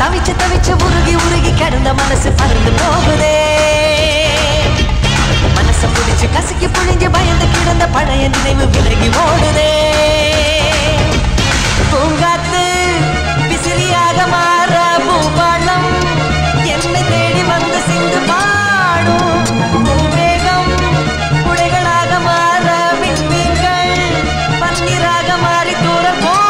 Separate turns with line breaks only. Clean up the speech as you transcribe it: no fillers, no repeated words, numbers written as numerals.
தவிச்சு தவிச்சு உருகி உருகி கிடந்த மனசு பறந்து போகுதே மனச புடிச்சு கசக்கி புழிஞ்சு பயந்து கிடந்த பழைய நினைவு விலகி ஓடுதே பூங்காத்து விசிறியாக மாற பூபாலம் என்னை தேடி வந்து சிந்து பாடும் பூவேகம் குடைகளாக மாற விண்மீன்கள் பன்னீராக மாறி தூர